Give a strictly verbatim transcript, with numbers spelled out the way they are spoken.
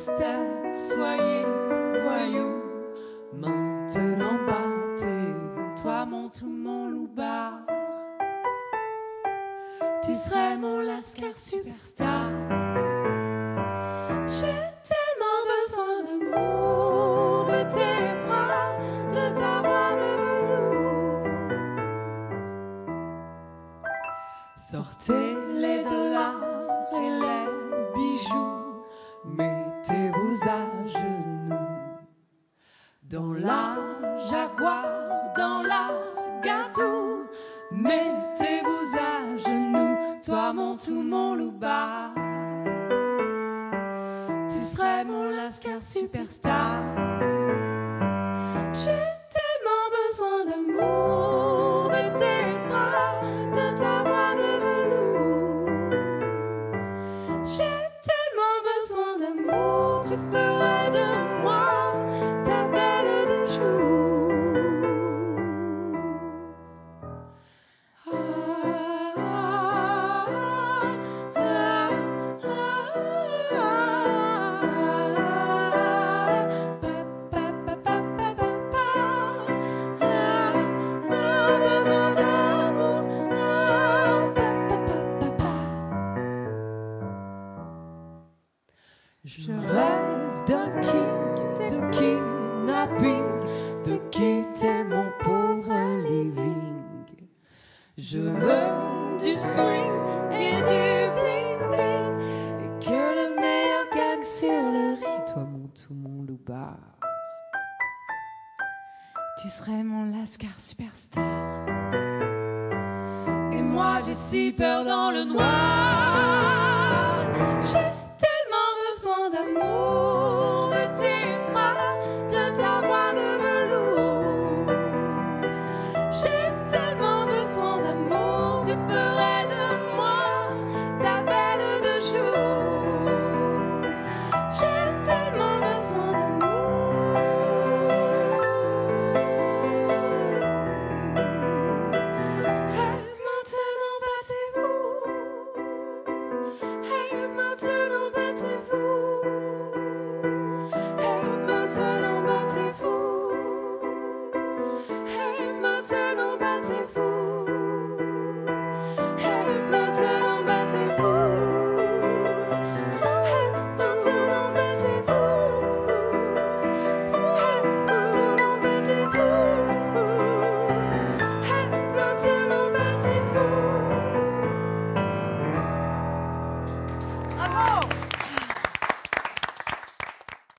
superstar, soyez voyous. Maintenant battez-vous, toi mon tout mon loupard. Tu serais mon lascar superstar. J'ai tellement besoin d'amour, de tes bras, de ta voix de velours. Sortez les dollars et les bijoux, mettez-vous à genoux. Dans la Jaguar, dans la Gadou, mettez-vous à genoux, toi mon tout mon loupard. Tu serais mon lascar superstar. J'ai tellement besoin d'amour, de tes bras, de ta voix de velours. J'ai tellement besoin d'amour, tu ferais de moi ta belle de jour. Je rêve d'un king, de kidnapping, de quitter mon pauvre living. Je veux du swing et du bling bling, et que le meilleur gagne sur le ring. Toi mon tout mon loupard, tu serais mon lascar superstar. Et moi j'ai si peur dans le noir. J'ai besoin d'amour, de tes bras, de ta voix de velours. J'ai tellement besoin d'amour, tu ferais de moi ta belle de jour. J'ai tellement besoin d'amour. Hey, maintenant battez-vous. Hey, maintenant battez-vous. Maintenant battez-vous, hey, maintenant battez-vous, hey, maintenant battez-vous, hey, maintenant battez-vous, hey, maintenant battez-vous. Bravo!